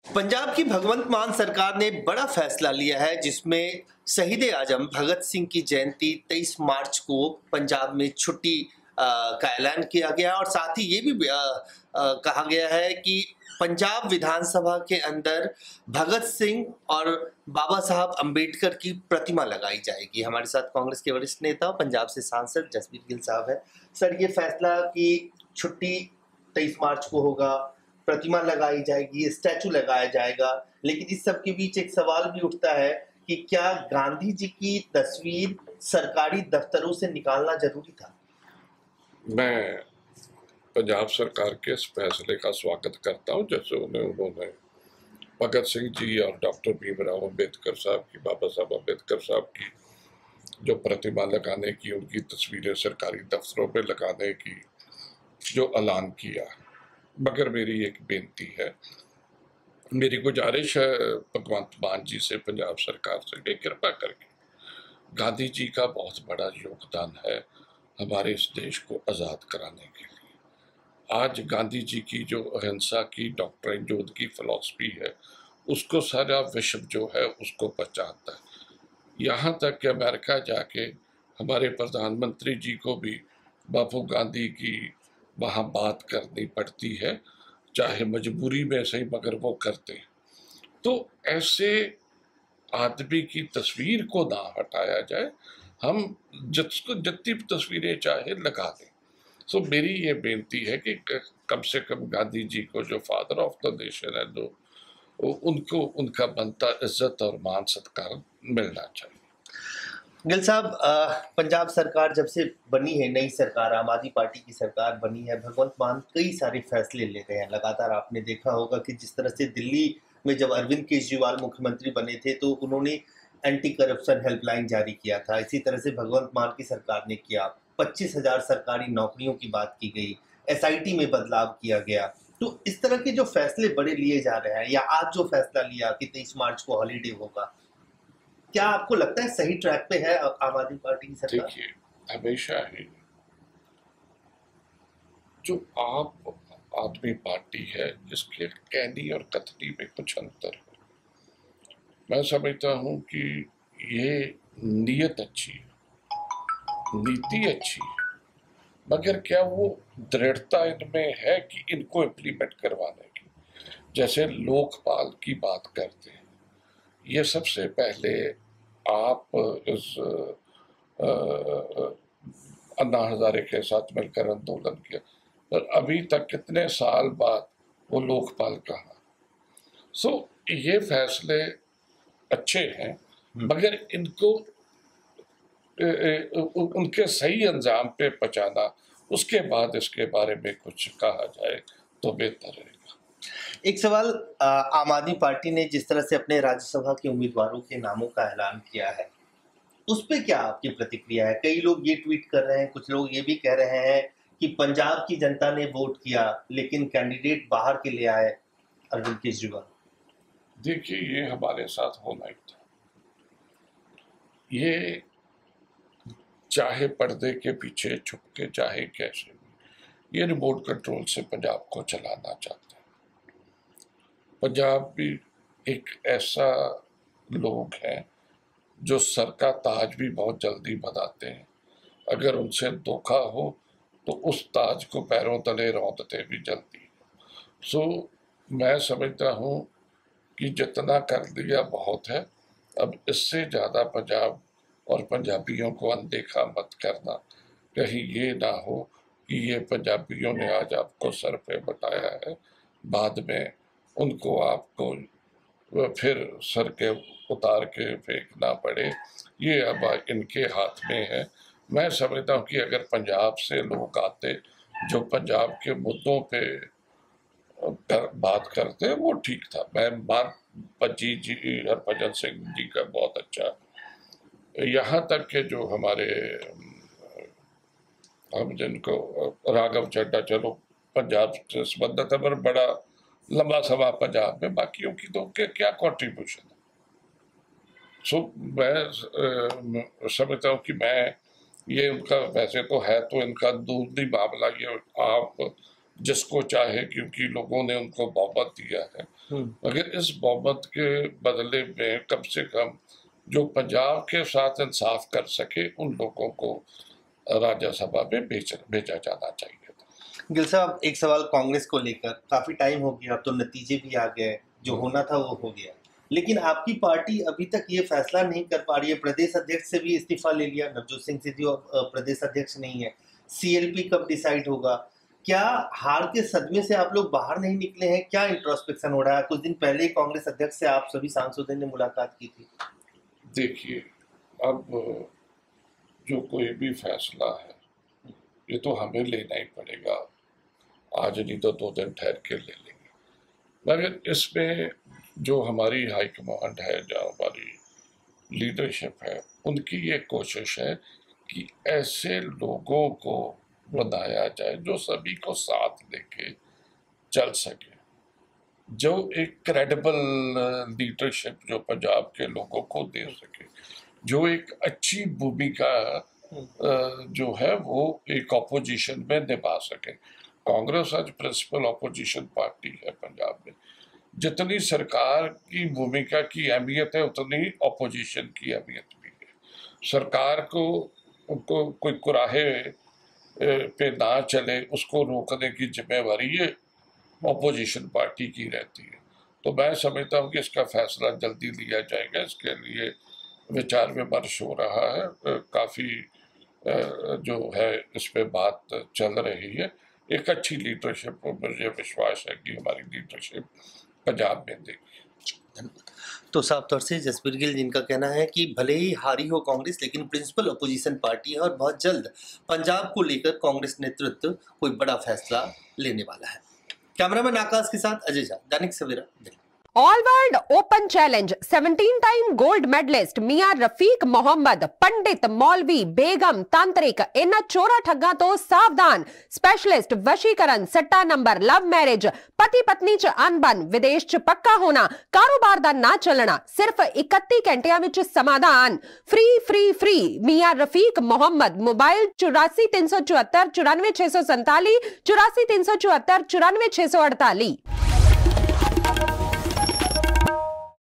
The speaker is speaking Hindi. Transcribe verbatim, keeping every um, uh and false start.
पंजाब की भगवंत मान सरकार ने बड़ा फैसला लिया है जिसमें शहीद आजम भगत सिंह की जयंती तेईस मार्च को पंजाब में छुट्टी अ, का ऐलान किया गया और साथ ही ये भी अ, अ, कहा गया है कि पंजाब विधानसभा के अंदर भगत सिंह और बाबा साहब अंबेडकर की प्रतिमा लगाई जाएगी। हमारे साथ कांग्रेस के वरिष्ठ नेता पंजाब से सांसद जसबीर गिल साहब है। सर, ये फैसला कि छुट्टी तेईस मार्च को होगा, प्रतिमा लगाई जाएगी, स्टैचू लगाया जाएगा, लेकिन इस सब के बीच एक सवाल भी उठता है कि क्या गांधी जी की तस्वीर सरकारी दफ्तरों से निकालना जरूरी था? मैं पंजाब सरकार के इस फैसले का स्वागत करता हूं, जैसे उन्हें उन्होंने भगत सिंह जी और डॉक्टर भीमराव अम्बेडकर साहब की, बाबा साहब अम्बेडकर साहब की जो प्रतिमा लगाने की, उनकी तस्वीरें सरकारी दफ्तरों में लगाने की जो ऐलान किया। मगर मेरी एक बेनती है, मेरी गुजारिश है भगवंत मान जी से, पंजाब सरकार से, कि कृपा करके, गांधी जी का बहुत बड़ा योगदान है हमारे इस देश को आज़ाद कराने के लिए। आज गांधी जी की जो अहिंसा की डॉक्ट्रिन, जो उनकी फिलॉसफी है, उसको सारा विश्व जो है उसको पहचानता है। यहाँ तक कि अमेरिका जाके हमारे प्रधानमंत्री जी को भी बापू गांधी की वहाँ बात करनी पड़ती है, चाहे मजबूरी में सही, मगर वो करते हैं। तो ऐसे आदमी की तस्वीर को ना हटाया जाए, हम जिसको जितनी तस्वीरें चाहे लगा दें। सो मेरी ये बेनती है कि कम से कम गांधी जी को, जो फादर ऑफ द नेशन है, जो उनको उनका बनता इज्जत और मान सत्कार मिलना चाहिए। गिल साहब, पंजाब सरकार जब से बनी है, नई सरकार, आम आदमी पार्टी की सरकार बनी है, भगवंत मान कई सारे फैसले ले रहे हैं। लगातार आपने देखा होगा कि जिस तरह से दिल्ली में जब अरविंद केजरीवाल मुख्यमंत्री बने थे तो उन्होंने एंटी करप्शन हेल्पलाइन जारी किया था। इसी तरह से भगवंत मान की सरकार ने किया। पच्चीस हजार सरकारी नौकरियों की बात की गई, एस आई टी में बदलाव किया गया। तो इस तरह के जो फैसले बड़े लिए जा रहे हैं, या आज जो फैसला लिया कि तेईस मार्च को हॉलीडे होगा, क्या आपको लगता है सही ट्रैक पे है आम आदमी पार्टी की सरकार? देखिए, हमेशा ही जो आप आदमी पार्टी है, इसके कहनी और कथनी में कुछ अंतर है। मैं समझता हूं कि ये नीयत अच्छी है, नीति अच्छी है, मगर क्या वो दृढ़ता इनमें है कि इनको इम्प्लीमेंट करवाने की? जैसे लोकपाल की बात करते हैं, ये सबसे पहले आप इस अन्ना हजारे के साथ मिलकर आंदोलन किया, पर अभी तक कितने साल बाद वो लोकपाल कहा। सो ये फैसले अच्छे हैं, मगर इनको उनके सही अंजाम पे पहुंचाना, उसके बाद इसके बारे में कुछ कहा जाए तो बेहतर रहेगा। एक सवाल, आम आदमी पार्टी ने जिस तरह से अपने राज्यसभा के उम्मीदवारों के नामों का ऐलान किया है, उस पे क्या आपकी प्रतिक्रिया है? कई लोग ये ट्वीट कर रहे हैं, कुछ लोग ये भी कह रहे हैं कि पंजाब की जनता ने वोट किया लेकिन कैंडिडेट बाहर के ले आए अरविंद केजरीवाल। देखिए, ये हमारे साथ होना ही था। ये चाहे पर्दे के पीछे छुप के, चाहे कैसे भी, ये रिमोट कंट्रोल से पंजाब को चलाना चाहते हैं। पंजाब भी एक ऐसा लोग है जो सर का ताज भी बहुत जल्दी बनाते हैं। अगर उनसे धोखा हो तो उस ताज को पैरों तले रौंदते भी जल्दी। सो मैं समझता हूँ कि जितना कर दिया बहुत है। अब इससे ज़्यादा पंजाब और पंजाबियों को अनदेखा मत करना, कहीं ये ना हो कि ये पंजाबियों ने आज आपको सर पे बताया है, बाद में उनको आपको फिर सर के उतार के फेंकना पड़े। ये अब इनके हाथ में है। मैं समझता हूँ कि अगर पंजाब से लोग आते जो पंजाब के मुद्दों पे बात करते, वो ठीक था। मैं मान पजी जी, हरभजन सिंह जी का बहुत अच्छा, यहाँ तक के जो हमारे, हम जिनको राघव चड्ढा, चलो पंजाब से संबंधित है, पर बड़ा लंबा सभा पंजाब में, बाकियों की तो के क्या कॉन्ट्रीब्यूशन है। सो मैं समझता हूँ कि मैं ये उनका, वैसे तो है तो इनका दूर ही मामला, ये आप जिसको चाहे, क्योंकि लोगों ने उनको बहुमत दिया है, मगर इस बहुमत के बदले में कम से कम जो पंजाब के साथ इंसाफ कर सके उन लोगों को राज्यसभा में भेजा जाना चाहिए था। गिल साहब, एक सवाल कांग्रेस को लेकर, काफी टाइम हो गया, अब तो नतीजे भी आ गए, जो होना था वो हो गया, लेकिन आपकी पार्टी अभी तक ये फैसला नहीं कर पा रही है। प्रदेश अध्यक्ष से भी इस्तीफा ले लिया, नवजोत सिंह सिद्धू प्रदेश अध्यक्ष नहीं है। सीएलपी कब डिसाइड होगा? क्या हार के सदमे से आप लोग बाहर नहीं निकले हैं? क्या इंट्रोस्पेक्शन हो रहा है? कुछ दिन पहले ही कांग्रेस अध्यक्ष से आप सभी सांसदों ने मुलाकात की थी। देखिए, अब जो कोई भी फैसला है ये तो हमें लेना ही पड़ेगा, आज नहीं तो दो दिन ठहर के ले लेंगे। मगर इसमें जो हमारी हाईकमांड है, जो हमारी लीडरशिप है, उनकी ये कोशिश है कि ऐसे लोगों को बनाया जाए जो सभी को साथ लेके चल सके, जो एक क्रेडिबल लीडरशिप जो पंजाब के लोगों को दे सके, जो एक अच्छी भूमिका जो है वो एक ऑपोजिशन में निभा सके। कांग्रेस आज प्रिंसिपल ऑपोजिशन पार्टी है पंजाब में। जितनी सरकार की भूमिका की अहमियत है उतनी ऑपोजिशन की अहमियत भी है। सरकार को उनको कोई कुराहे पे ना चले, उसको रोकने की जिम्मेवारी ये ऑपोजिशन पार्टी की रहती है। तो मैं समझता हूँ कि इसका फैसला जल्दी लिया जाएगा। इसके लिए विचार विमर्श हो रहा है, काफ़ी जो है इस पे बात चल रही है। एक अच्छी लीडरशिप, मुझे विश्वास है कि हमारी लीडरशिप पंजाब में देगी। तो साफ तौर से जसबीर गिल जिनका कहना है कि भले ही हारी हो कांग्रेस, लेकिन प्रिंसिपल अपोजिशन पार्टी है और बहुत जल्द पंजाब को लेकर कांग्रेस नेतृत्व कोई बड़ा फैसला लेने वाला है। कैमरामैन आकाश के साथ Ajay Jha, Dainik Savera Delhi. All world open challenge seventeen time gold medallist Mian Rafiq Mohammad, पंडित, मौलवी, बेगम, तांत्रिक, इन्हां चोरा ठग्गां तो सावधान। स्पेशलिस्ट वशीकरण, सट्टा नंबर, लव मैरिज, पति पत्नी च अनबन, विदेश च पक्का होना, कारोबार दा ना चलना, सिर्फ इकत्ती घंटियां विच समाधान। Free free free Mian Rafiq Mohammad. Mobile चौरासी तीन सौ चौहत्तर चौरानवे छह सौ संताली, चौरासी तीन सौ चौहत्तर चौरानवे छह सौ अड़ताली।